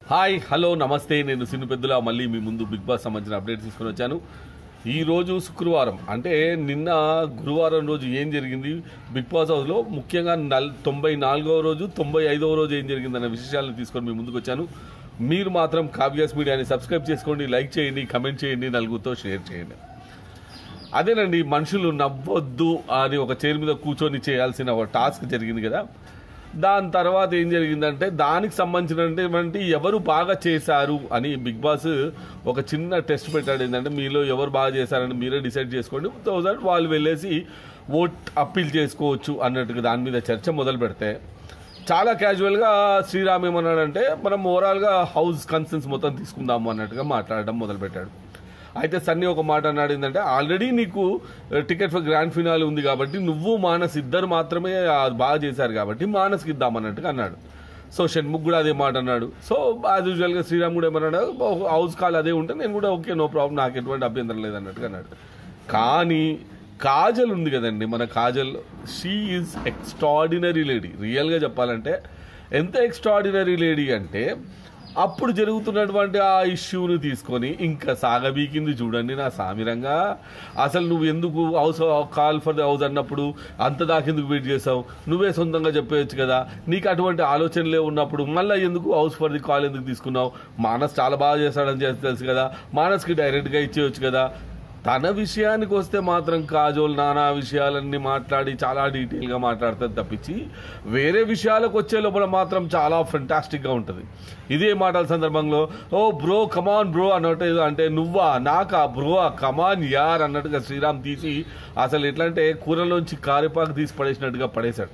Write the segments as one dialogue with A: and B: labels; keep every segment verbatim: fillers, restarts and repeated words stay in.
A: Hi hello నమస్తే నేను సిను పెద్దుల మళ్ళీ మీ ముందు బిగ్ బాస్ సంబంధించిన అప్డేట్స్ తీసుకొని వచ్చాను. ఈరోజు శుక్రవారం అంటే నిన్న గురువారం రోజు ఏం జరిగింది బిగ్ బాస్ హౌస్లో, ముఖ్యంగా నల్ తొంభై నాలుగవ రోజు తొంభై ఐదవ రోజు ఏం జరిగిందన్న విశేషాలను తీసుకొని మీ ముందుకు వచ్చాను. మీరు మాత్రం కావ్యాస్ మీడియాని సబ్స్క్రైబ్ చేసుకోండి, లైక్ చేయండి, కమెంట్ చేయండి, నలుగురితో షేర్ చేయండి. అదేనండి, మనుషులు నవ్వొద్దు అని ఒక చైర్ మీద కూర్చొని చేయాల్సిన ఒక టాస్క్ జరిగింది కదా. దాని తర్వాత ఏం జరిగిందంటే దానికి సంబంధించినటువంటి ఎవరు బాగా చేశారు అని బిగ్ బాస్ ఒక చిన్న టెస్ట్ పెట్టాడు. ఏంటంటే మీలో ఎవరు బాగా చేశారని మీరే డిసైడ్ చేసుకోండి, థౌసండ్ వాళ్ళు వెళ్ళేసి ఓట్ అప్పీల్ చేసుకోవచ్చు అన్నట్టుగా దాని మీద చర్చ మొదలు పెడితే చాలా క్యాజువల్గా శ్రీరామ్ ఏమన్నాడంటే మనం ఓవరాల్గా హౌస్ కన్సెన్స్ మొత్తం తీసుకుందాము అన్నట్టుగా మాట్లాడడం మొదలుపెట్టాడు. అయితే సన్నీ ఒక మాట అన్నాడు, ఏంటంటే ఆల్రెడీ నీకు టికెట్ ఫర్ గ్రాండ్ ఫినాల్ ఉంది కాబట్టి నువ్వు మానస్ ఇద్దరు మాత్రమే బాగా చేశారు కాబట్టి మానస్కి ఇద్దామన్నట్టుగా అన్నాడు. సో షణ్ముఖ్ కూడా అదే మాట అన్నాడు. సో యాజ్ యూజువల్గా శ్రీరామ్ కూడా ఏమన్నాడు, హౌస్ కాల్ అదే ఉంటే నేను కూడా ఓకే నో ప్రాబ్లం, నాకు ఎటువంటి అభ్యంతరం లేదన్నట్టుగా అన్నాడు. కానీ కాజల్ ఉంది కదండి, మన Kajal, she is extraordinary lady. రియల్గా చెప్పాలంటే ఎంత ఎక్స్ట్రాడినరీ లేడీ అంటే అప్పుడు జరుగుతున్నటువంటి ఆ ఇష్యూని తీసుకొని ఇంకా సాగబీకింది చూడండి నా సామిరంగా. అసలు నువ్వు ఎందుకు house call for the house అన్నప్పుడు అంత దాకెందుకు వెయిట్ చేసావు? నువ్వే సొంతంగా చెప్పేయచ్చు కదా. నీకు అటువంటి ఆలోచనలే ఉన్నప్పుడు మళ్ళీ ఎందుకు హౌస్ ఫర్ ది కాల్ ఎందుకు తీసుకున్నావు? మానస్ చాలా బాగా చేస్తాడని చేసి తెలుసు కదా, మానస్కి డైరెక్ట్గా ఇచ్చేయచ్చు కదా. తన విషయానికి వస్తే మాత్రం కాజోల్ నానా విషయాలన్నీ మాట్లాడి చాలా డీటెయిల్గా మాట్లాడుతుంది తప్పించి వేరే విషయాలకు వచ్చే లోపల మాత్రం చాలా ఫెంటాస్టిక్గా ఉంటుంది. ఇదే మాటల సందర్భంగా ఓ బ్రో కమాన్ బ్రో అన్నట్టు, అంటే నువ్వా నాకా బ్రో కమాన్ యార్ అన్నట్టుగా శ్రీరామ్ తీసి అసలు ఎట్లా అంటే కూరలోంచి కారేపాకు తీసి పడేసినట్టుగా పడేశాడు.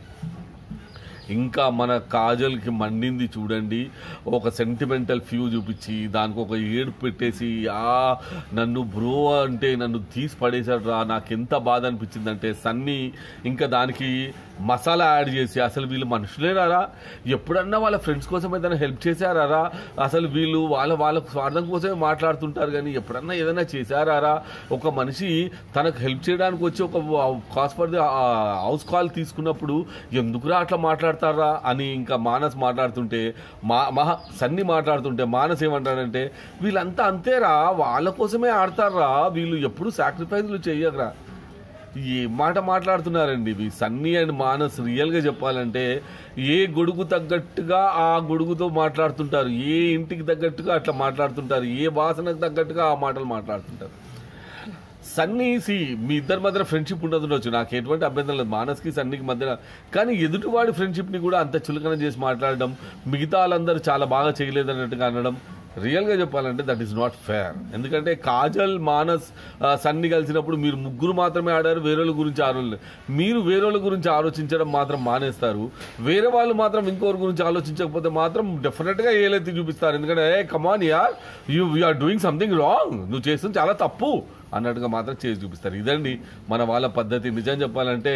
A: ఇంకా మన కాజల్కి మండింది చూడండి, ఒక సెంటిమెంటల్ ఫ్యూ చూపించి దానికి ఒక ఏడు పెట్టేసి ఆ నన్ను బ్రో అంటే నన్ను తీసి పడేశాడు రా, నాకు ఎంత బాధ అనిపించిందంటే సన్నీ ఇంకా దానికి మసాలా యాడ్ చేసి అసలు వీళ్ళు మనుషులేరారా, ఎప్పుడన్నా వాళ్ళ ఫ్రెండ్స్ కోసం ఏదైనా హెల్ప్ చేశారా, అసలు వీళ్ళు వాళ్ళ వాళ్ళ స్వార్థం కోసమే మాట్లాడుతుంటారు కానీ ఎప్పుడన్నా ఏదైనా చేశారా, ఒక మనిషి తనకు హెల్ప్ చేయడానికి వచ్చి ఒక cause for the house call తీసుకున్నప్పుడు ఎందుకురా అట్లా మాట్లాడుతారా అని ఇంకా మానస్ మాట్లాడుతుంటే మా మహా సన్ని మాట్లాడుతుంటే మానస్ ఏమంటాడంటే వీళ్ళంతా అంతేరా, వాళ్ళ కోసమే ఆడతారా, వీళ్ళు ఎప్పుడు సాక్రిఫైస్లు చెయ్యకరా. ఏ మాట మాట్లాడుతున్నారండి ఇవి సన్నీ అండ్ మానస్. రియల్గా చెప్పాలంటే ఏ గొడుగు తగ్గట్టుగా ఆ గొడుగుతో మాట్లాడుతుంటారు, ఏ ఇంటికి తగ్గట్టుగా అట్లా మాట్లాడుతుంటారు, ఏ వాసనకు తగ్గట్టుగా ఆ మాటలు మాట్లాడుతుంటారు. సన్నీ సి మీ ఇద్దరి మధ్య ఫ్రెండ్షిప్ ఉండదుండొచ్చు, నాకు ఎటువంటి అభ్యంతరం లేదు మానస్కి సన్నీకి మధ్య. కానీ ఎదుటివాడి ఫ్రెండ్షిప్ని కూడా అంత చులకన చేసి మాట్లాడడం, మిగతా వాళ్ళందరూ చాలా బాగా చేయలేదన్నట్టుగా అనడం రియల్గా చెప్పాలంటే దట్ ఈస్ నాట్ ఫేర్. ఎందుకంటే కాజల్ మానస్ సన్ని కలిసినప్పుడు మీరు ముగ్గురు మాత్రమే ఆడారు, వేరేళ్ళ గురించి ఆడలేదు. మీరు వేరేళ్ళ గురించి ఆలోచించడం మాత్రం మానేస్తారు, వేరే వాళ్ళు మాత్రం ఇంకొకరి గురించి ఆలోచించకపోతే మాత్రం డెఫినెట్గా ఏలైతే చూపిస్తారు. ఎందుకంటే ఏ కమాన్ యార్ you were doing something wrong, నువ్వు చేస్తుంది చాలా తప్పు అన్నట్టుగా మాత్రం చేసి చూపిస్తారు. ఇదండి మన వాళ్ళ పద్ధతి. నిజం చెప్పాలంటే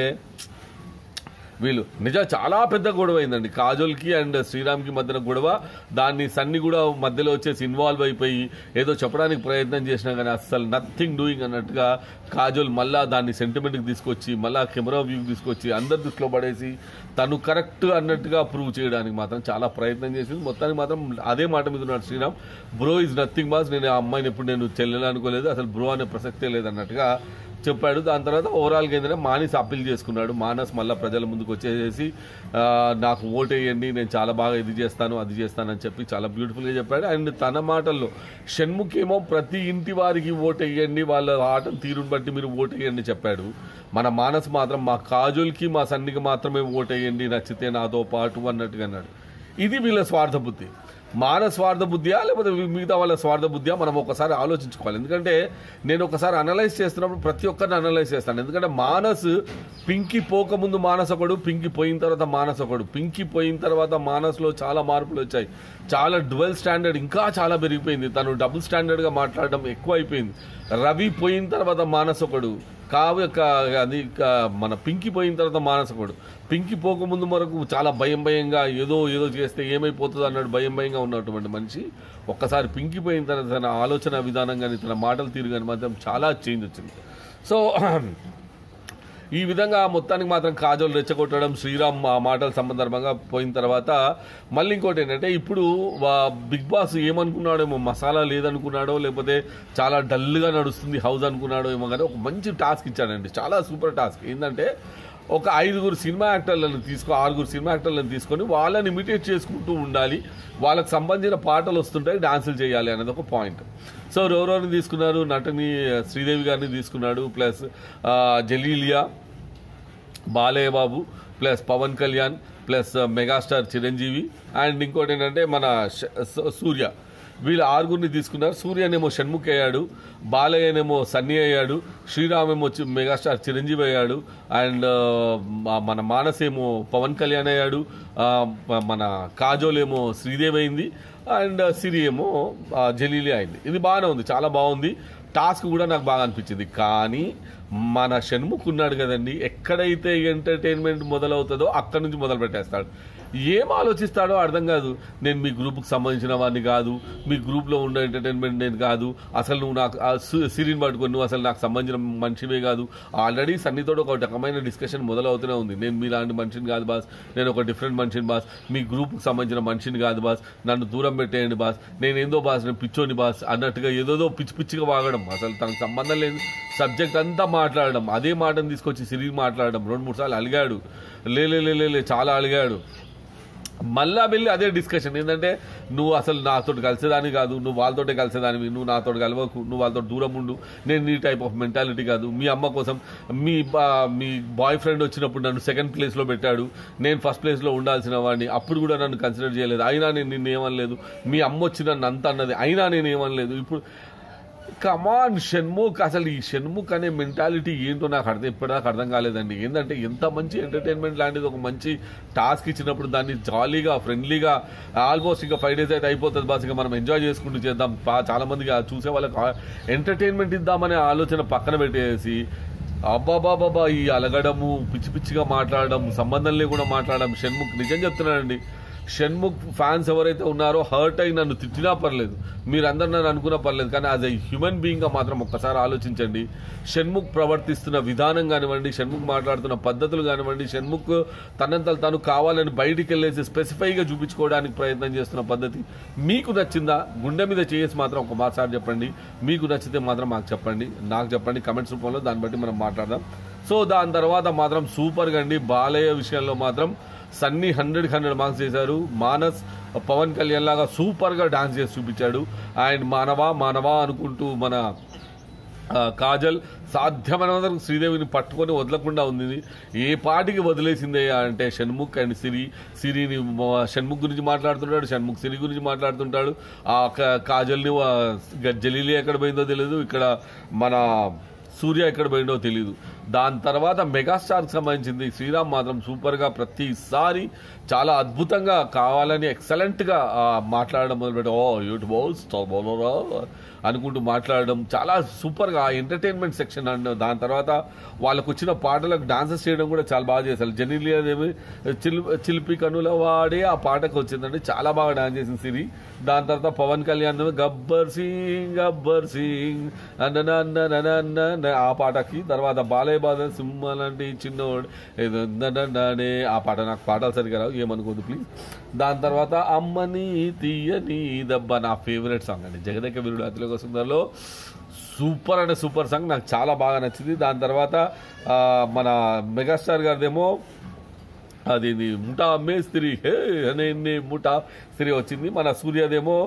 A: వీళ్ళు నిజం చాలా పెద్ద గొడవ అయిందండి కాజోల్కి అండ్ శ్రీరామ్కి మధ్యన గొడవ. దాన్ని సన్ని కూడా మధ్యలో వచ్చేసి ఇన్వాల్వ్ అయిపోయి ఏదో చెప్పడానికి ప్రయత్నం చేసినా కానీ అస్సలు నథింగ్ డూయింగ్ అన్నట్టుగా కాజోల్ మళ్ళా దాన్ని సెంటిమెంట్కి తీసుకొచ్చి మళ్ళా కెమెరా వ్యూకి తీసుకొచ్చి అందరి దృష్టిలో పడేసి తను కరెక్ట్ అన్నట్టుగా ప్రూవ్ చేయడానికి మాత్రం చాలా ప్రయత్నం చేసింది. మొత్తానికి మాత్రం అదే మాట మీద ఉన్నాడు Sriram. Bro is nothing boss, నేను ఆ అమ్మాయిని ఎప్పుడు నేను చెల్లెలనుకోలేదు, అసలు బ్రో అనే ప్రసక్తే లేదన్నట్టుగా చెప్పాడు. దాని తర్వాత ఓవరాల్గా ఏంటంటే మానస్ అప్పీల్ చేసుకున్నాడు. మానస్ మళ్ళీ ప్రజల ముందుకు వచ్చేసేసి నాకు ఓటు వేయండి, నేను చాలా బాగా ఇది చేస్తాను అది చేస్తాను అని చెప్పి చాలా బ్యూటిఫుల్గా చెప్పాడు. అండ్ తన మాటల్లో షణ్ముఖ్ ఏమో ప్రతి ఇంటి వారికి ఓటు వేయండి, వాళ్ళ ఆటం తీరుని బట్టి మీరు ఓటు వేయండి చెప్పాడు. మన మానస్ మాత్రం మా కాజోల్కి మా సన్నికి మాత్రమే ఓటు వేయండి నచ్చితే నాతో పాటు అన్నట్టుగా అన్నాడు. ఇది వీళ్ళ స్వార్థ బుద్ధి. మానవ స్వార్థ బుద్ధియా లేకపోతే మిగతా వాళ్ళ స్వార్థ బుద్ధియా మనం ఒకసారి ఆలోచించుకోవాలి. ఎందుకంటే నేను ఒకసారి అనలైజ్ చేస్తున్నప్పుడు ప్రతి ఒక్కరిని అనలైజ్ చేస్తాను. ఎందుకంటే మానస్ పింకి పోకముందు మానస్ ఒకడు, పింకి పోయిన తర్వాత మానస్ ఒకడు. పింకి పోయిన తర్వాత మానస్లో చాలా మార్పులు వచ్చాయి, చాలా డ్వెల్ స్టాండర్డ్ ఇంకా చాలా పెరిగిపోయింది, తను డబుల్ స్టాండర్డ్గా మాట్లాడడం ఎక్కువ అయిపోయింది. రవి పోయిన తర్వాత మానస్ ఒకడు, కావ్య అది మన పింకి పోయిన తర్వాత మానసకుడు. పింకి పోకముందు వరకు చాలా భయం భయంగా ఏదో ఏదో చేస్తే ఏమైపోతుందో అన్నాడు భయం భయంగా ఉన్నటువంటి మనిషి ఒక్కసారి పింకి పోయిన తర్వాత తన ఆలోచన విధానం కానీ తన మాటలు తీరు కానీ మాత్రం చాలా చేంజ్ వచ్చింది. సో ఈ విధంగా మొత్తానికి మాత్రం కాజల్ రెచ్చగొట్టడం, శ్రీరామ్ ఆ మాటల సందర్భంగా పోయిన తర్వాత మళ్ళీ ఇంకోటి ఏంటంటే ఇప్పుడు బిగ్ బాస్ ఏమనుకున్నాడేమో, మసాలా లేదనుకున్నాడో లేకపోతే చాలా డల్గా నడుస్తుంది హౌస్ అనుకున్నాడో ఏమో, కానీ ఒక మంచి టాస్క్ ఇచ్చాడండి, చాలా సూపర్ టాస్క్. ఏంటంటే ఒక ఐదుగురు సినిమా యాక్టర్లను తీసుకో ఆరుగురు సినిమా యాక్టర్లను తీసుకొని వాళ్ళని ఇమిటేట్ చేసుకుంటూ ఉండాలి, వాళ్ళకి సంబంధించిన పాటలు వస్తుంటాయి, డాన్సులు చేయాలి అనేది ఒక పాయింట్. సో ఎవరెవరిని తీసుకున్నారు, నటని శ్రీదేవి గారిని తీసుకున్నాడు, ప్లస్ జలీలియా, Balayya Babu, plus Pawan Kalyan, plus megastar Chiranjeevi, and ఇంకోటి ఏంటంటే మన సూర్య, వీళ్ళు ఆరుగురిని తీసుకున్నారు. సూర్యనేమో షణ్ముఖ్ అయ్యాడు, బాలయ్యనేమో సన్నీ అయ్యాడు, శ్రీరామ్ ఏమో మెగాస్టార్ చిరంజీవి అయ్యాడు, అండ్ మన మానస్ ఏమో పవన్ కళ్యాణ్ అయ్యాడు, మన కాజోల్ ఏమో శ్రీదేవి అయింది, అండ్ సిరి ఏమో జలీలి అయింది. ఇది బాగానే ఉంది, చాలా బాగుంది. టాస్క్ కూడా నాకు బాగా అనిపించింది. కానీ మన షణ్ముఖ్ ఉన్నాడు కదండి, ఎక్కడైతే ఎంటర్టైన్మెంట్ మొదలవుతుందో అక్కడి నుంచి మొదలు పెట్టేస్తాడు. ఏం ఆలోచిస్తాడో అర్థం కాదు. నేను మీ గ్రూప్కి సంబంధించిన వాడిని కాదు, మీ గ్రూప్లో ఉన్న ఎంటర్టైన్మెంట్ నేను కాదు, అసలు నువ్వు నాకు సిరిని పట్టుకొని నువ్వు అసలు నాకు సంబంధించిన మనిషివే కాదు. ఆల్రెడీ సన్నితో ఒక రకమైన డిస్కషన్ మొదలవుతూనే ఉంది. నేను మీలాంటి మనిషిని కాదు బాస్, నేను ఒక డిఫరెంట్ మనిషిని బాస్, మీ గ్రూప్కి సంబంధించిన మనిషిని కాదు బాస్, నన్ను దూరం పెట్టేయండి బాస్, నేను ఏందో బాస్, నేను పిచ్చోని బాస్ అన్నట్టుగా ఏదోదో పిచ్చి పిచ్చిగా వాగడం, అసలు తనకు సంబంధం లేదు సబ్జెక్ట్ అంతా మాట్లాడడం, అదే మాటను తీసుకొచ్చి సిరికి మాట్లాడడం, రెండు మూడు సార్లు అలిగాడు, లేలే చాలా అలిగాడు. మళ్ళా వెళ్ళి అదే డిస్కషన్ ఏంటంటే నువ్వు అసలు నాతో కలిసేదాని కాదు, నువ్వు వాళ్ళతోటే కలిసేదానివి, నువ్వు నాతో కలవకు, నువ్వు వాళ్ళతో దూరం ఉండు, నేను నీ టైప్ ఆఫ్ మెంటాలిటీ కాదు. మీ అమ్మ కోసం మీ మీ బాయ్ ఫ్రెండ్ వచ్చినప్పుడు నన్ను సెకండ్ ప్లేస్లో పెట్టాడు, నేను ఫస్ట్ ప్లేస్లో ఉండాల్సిన వాడిని, అప్పుడు కూడా నన్ను కన్సిడర్ చేయలేదు, అయినా నేను నిన్ను ఏమనలేదు. మీ అమ్మ వచ్చి నన్ను అంత అన్నది, అయినా నేను ఏమనలేదు. ఇప్పుడు కమాన్ షణ్ముఖ్, అసలు ఈ షణ్ముఖ్ అనే మెంటాలిటీ ఏంటో నాకు అర్థం ఇప్పటిదాకా అర్థం కాలేదండి. ఏంటంటే ఎంత మంచి ఎంటర్టైన్మెంట్ లాంటిది ఒక మంచి టాస్క్ ఇచ్చినప్పుడు దాన్ని జాలీగా ఫ్రెండ్లీగా ఆల్మోస్ట్ ఇంకా ఫైవ్ డేస్ అయితే అయిపోతుంది బాస్, ఇంకా మనం ఎంజాయ్ చేసుకుంటూ చేద్దాం, చాలా మందికి చూసే వాళ్ళకి ఎంటర్టైన్మెంట్ ఇద్దామనే ఆలోచన పక్కన పెట్టేసి అబ్బాబాబాబా ఈ అలగడము, పిచ్చి పిచ్చిగా మాట్లాడడం, సంబంధం లేకుండా మాట్లాడడం. షణ్ముఖ్ నిజం చెప్తున్నానండి, షణ్ముఖ్ ఫ్యాన్స్ ఎవరైతే ఉన్నారో హర్ట్ అయి నన్ను తిట్టినా పర్లేదు, మీరందరూ నన్ను అనుకున్నా పర్లేదు, కానీ యాజ్ ఎ హ్యూమన్ బీయింగ్గా మాత్రం ఒక్కసారి ఆలోచించండి. షణ్ముఖ్ ప్రవర్తిస్తున్న విధానం కానివ్వండి, షణ్ముఖ్ మాట్లాడుతున్న పద్ధతులు కానివ్వండి, షణ్ముఖ్ తనంతలు తను కావాలని బయటికి వెళ్ళేసి స్పెసిఫైగా చూపించుకోవడానికి ప్రయత్నం చేస్తున్న పద్ధతి మీకు నచ్చిందా? గుండె మీద చేసి మాత్రం ఒక మాసారి చెప్పండి. మీకు నచ్చితే మాత్రం మాకు చెప్పండి, నాకు చెప్పండి కమెంట్స్ రూపంలో, దాన్ని బట్టి మనం మాట్లాడదాం. సో దాని తర్వాత మాత్రం సూపర్గా అండి. బాలయ్య విషయంలో మాత్రం సన్నీ హండ్రెడ్కి హండ్రెడ్ మార్క్స్ చేశారు. మానస్ పవన్ కళ్యాణ్ లాగా సూపర్గా డాన్స్ చేసి చూపించాడు. అండ్ మానవా మానవా అనుకుంటూ మన కాజల్ సాధ్యమైనంత శ్రీదేవిని పట్టుకొని వదలకుండా ఉంది. ఏ పాటికి వదిలేసిందే అంటే షణ్ముఖ్ అండ్ సిరి. సిరిని షణ్ముఖ్ గురించి మాట్లాడుతుంటాడు, షణ్ముఖ్ సిరి గురించి మాట్లాడుతుంటాడు. ఆ కాజల్ని జలీలి ఎక్కడ పోయిందో తెలియదు, ఇక్కడ మన సూర్య ఎక్కడ పోయిందో తెలియదు. దాని తర్వాత మెగాస్టార్కి సంబంధించింది శ్రీరామ్ మాత్రం సూపర్గా ప్రతిసారి చాలా అద్భుతంగా కావాలని ఎక్సలెంట్గా మాట్లాడడం మొదలుపెట్టి ఓ యూట్ బౌల్స్ బౌలరా అనుకుంటూ మాట్లాడడం చాలా సూపర్గా ఎంటర్టైన్మెంట్ సెక్షన్. అండ్ దాని తర్వాత వాళ్ళకు వచ్చిన పాటలకు డాన్సెస్ చేయడం కూడా చాలా బాగా చేశారు. జనీలియాదేమి చిల్ చిలిపి కనుల వాడే ఆ పాటకు వచ్చిందండి, చాలా బాగా డాన్స్ చేసింది సిరి. దాని తర్వాత పవన్ కళ్యాణ్ గబ్బర్ సింగ్ గబ్బర్ సింగ్ అన్న ఆ పాటకి, తర్వాత బాలయ్య బాధ సింహ లాంటి చిన్నోడు ఏదంటే ఆ పాట, నాకు పాటలు సరిగా రావు ఏమనుకోదు ప్లీజ్. దాని తర్వాత అమ్మని తీయని దెబ్బ నా ఫేవరెట్ సాంగ్ అండి, జగదేక వీరుడు అతిలోక సుందర్లో సూపర్ అంటే సూపర్ సాంగ్, నాకు చాలా బాగా నచ్చింది. దాని తర్వాత మన మెగాస్టార్ గారిదేమో అది ముఠా మేస్త్రి హే అనే ముఠా స్త్రీ వచ్చింది. మన సూర్యదేమో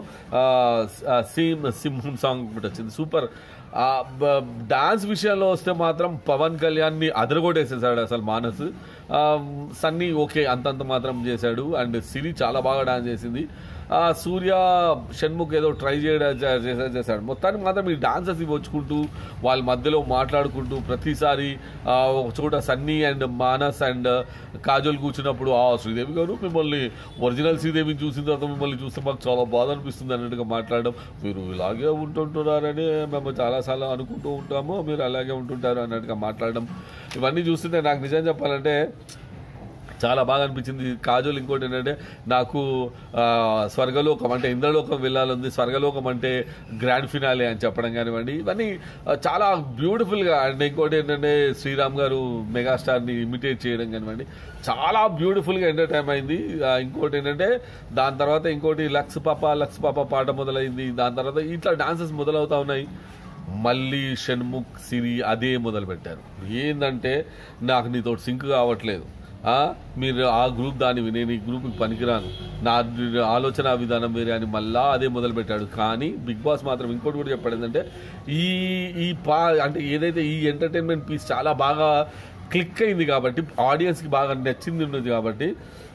A: సీమ్ సింహం సాంగ్ ఒకటి వచ్చింది సూపర్. డాన్స్ విషయంలో వస్తే మాత్రం పవన్ కళ్యాణ్ని అదరగొట్టేసేసాడు అసలు మానస్. సన్నీ ఓకే అంతంత మాత్రం చేశాడు. అండ్ సిరి చాలా బాగా డాన్స్ చేసింది. సూర్య షణ్ముఖ్ ఏదో ట్రై చేయడం చేశాడు. మొత్తానికి మాత్రం ఈ డాన్సర్స్ ఇవి వచ్చుకుంటూ వాళ్ళ మధ్యలో మాట్లాడుకుంటూ ప్రతిసారి ఒక చోట సన్నీ అండ్ మానస్ అండ్ కాజల్ కూర్చున్నప్పుడు ఆ శ్రీదేవి గారు మిమ్మల్ని ఒరిజినల్ శ్రీదేవిని చూసిన తర్వాత మిమ్మల్ని చూస్తే మాకు చాలా బాధ అనిపిస్తుంది అన్నట్టుగా మాట్లాడడం, మీరు ఇలాగే ఉంటుంటున్నారని మేము చాలాసార్లు అనుకుంటూ ఉంటాము, మీరు అలాగే ఉంటుంటారు అన్నట్టుగా మాట్లాడడం, ఇవన్నీ చూస్తుంటే నాకు నిజం చెప్పాలంటే చాలా బాగా అనిపించింది. కాజోల్ ఇంకోటి ఏంటంటే నాకు స్వర్గలోకం అంటే ఇంద్రలోకం వెళ్ళాలని, స్వర్గలోకం అంటే గ్రాండ్ ఫినాలే అని చెప్పడం కానివ్వండి, ఇవన్నీ చాలా బ్యూటిఫుల్గా. అండ్ ఇంకోటి ఏంటంటే శ్రీరామ్ గారు మెగాస్టార్ని ఇమిటేట్ చేయడం కానివ్వండి, చాలా బ్యూటిఫుల్గా ఎంటర్టైన్ అయింది. ఇంకోటి ఏంటంటే దాని తర్వాత ఇంకోటి లక్స్ పాప లక్స్ పాప పాట మొదలైంది. దాని తర్వాత ఇట్లా డాన్సెస్ మొదలవుతా ఉన్నాయి. మళ్ళీ షణ్ముఖ్ సిరి అదే మొదలు పెట్టారు. ఏంటంటే నాకు నీతో సింక్ కావట్లేదు, మీరు ఆ గ్రూప్ దానివి, నేను ఈ గ్రూప్కి పనికిరాను, నా ఆలోచన విధానం వేరే అని మళ్ళా అదే మొదలుపెట్టాడు. కానీ బిగ్ బాస్ మాత్రం ఇంకోటి కూడా చెప్పాడు ఏంటంటే ఈ ఈ పా అంటే ఏదైతే ఈ ఎంటర్టైన్మెంట్ పీస్ చాలా బాగా క్లిక్ అయింది కాబట్టి, ఆడియన్స్కి బాగా నచ్చింది ఉన్నది కాబట్టి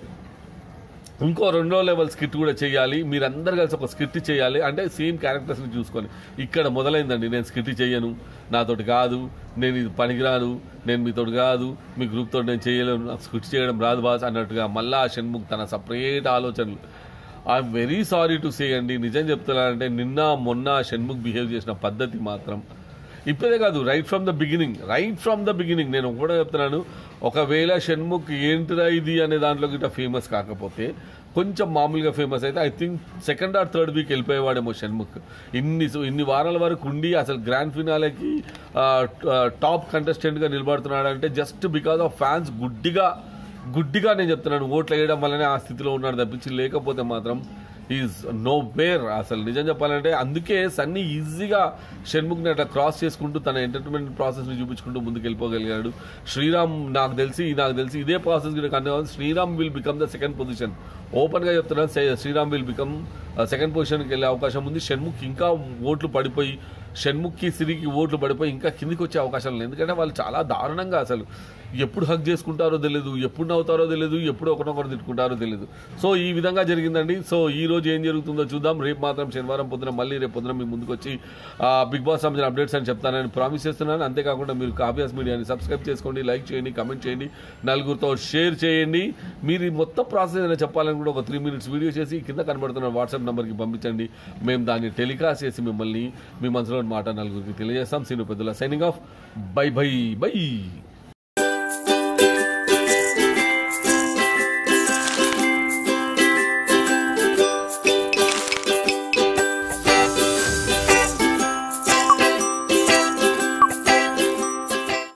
A: ఇంకో రెండో లెవెల్ స్కిట్ కూడా చేయాలి, మీరందరూ కలిసి ఒక స్కిట్ చేయాలి అంటే సేమ్ క్యారెక్టర్స్ని చూసుకొని. ఇక్కడ మొదలైందండి, నేను స్కిట్ చేయను, నాతోటి కాదు, నేను ఇది పనికిరాను, నేను మీతోటి కాదు, మీ గ్రూప్తో నేను చేయలేను, నాకు స్కిట్ చేయడం రాదు బాస్ అన్నట్టుగా మళ్ళా షణ్ముఖ్ తన సపరేట్ ఆలోచనలు. I'm very sorry to say అండి, నిజం చెప్తున్నానంటే నిన్న మొన్న షణ్ముఖ్ బిహేవ్ చేసిన పద్ధతి మాత్రం ఇప్పుడే కాదు, right from the beginning right from the beginning నేను కూడా చెప్తున్నాను. ఒకవేళ షణ్ముఖ్ ఏంటిరా ఇది అనే దాంట్లో గిట్ట ఫేమస్ కాకపోతే, కొంచెం మామూలుగా ఫేమస్ అయితే I think second or third week వెళ్ళిపోయేవాడేమో షణ్ముఖ్. ఇన్ని ఇన్ని వారాల వరకు ఉండి అసలు గ్రాండ్ ఫినాలేకి టాప్ కంటెస్టెంట్గా నిలబడుతున్నాడంటే జస్ట్ బికాస్ ఆఫ్ ఫ్యాన్స్ గుడ్డిగా గుడ్డిగా నేను చెప్తున్నాను ఓట్లు వేయడం వల్లనే ఆ స్థితిలో ఉన్నాడు తప్పించి, లేకపోతే మాత్రం ఈజ్ నో వేర్. అసలు నిజం చెప్పాలంటే అందుకే సన్నీ ఈజీగా షణ్ముఖ్ని అట్లా క్రాస్ చేసుకుంటూ తన ఎంటర్టైన్మెంట్ ప్రాసెస్ని చూపించుకుంటూ ముందుకు వెళ్ళిపోగలిగాడు. శ్రీరామ్ నాకు తెలిసి నాకు తెలిసి ఇదే ప్రాసెస్ కన్నా Sriram will become the second position. ఓపెన్గా చెప్తున్నాను, శ్రీరామ్ విల్ బికమ్ సెకండ్ పొజిషన్కి వెళ్ళే అవకాశం ఉంది. షణ్ముఖ్ ఇంకా ఓట్లు పడిపోయి, షణ్ముఖ్కి సిరికి ఓట్లు పడిపోయి ఇంకా కిందికి వచ్చే అవకాశాలు ఉన్నాయి. ఎందుకంటే వాళ్ళు చాలా దారుణంగా అసలు ఎప్పుడు హక్ చేసుకుంటారో తెలియదు, ఎప్పుడు నవ్వుతారో తెలియదు, ఎప్పుడు ఒకరినొకరు తిట్టుకుంటారో తెలియదు. సో ఈ విధంగా జరిగిందండి. సో ఈ రోజు ఏం జరుగుతుందో చూద్దాం. రేపు మాత్రం శనివారం పొద్దున మళ్ళీ రేపు పొద్దున మీ ముందుకు వచ్చి బిగ్ బాస్ సంబంధించిన అప్డేట్స్ అని చెప్తానని ప్రామిస్ చేస్తున్నాను. అంతేకాకుండా మీరు కావ్యాస్ మీడియాని సబ్స్క్రైబ్ చేసుకోండి, లైక్ చేయండి, కమెంట్ చేయండి, నలుగురితో షేర్ చేయండి. మీరు ఈ మొత్తం ప్రాసెస్ ఏదైనా చెప్పాలని కూడా ఒక త్రీ మినిట్స్ వీడియో చేసి కింద కనబడుతున్న వాట్సాప్ నెంబర్కి పంపించండి. మేము దాన్ని టెలికాస్ట్ చేసి మిమ్మల్ని మీ మనసులో మాట నలుగురికి తెలియజేస్తాం. సీను పెద్దల signing off. Bye bye by.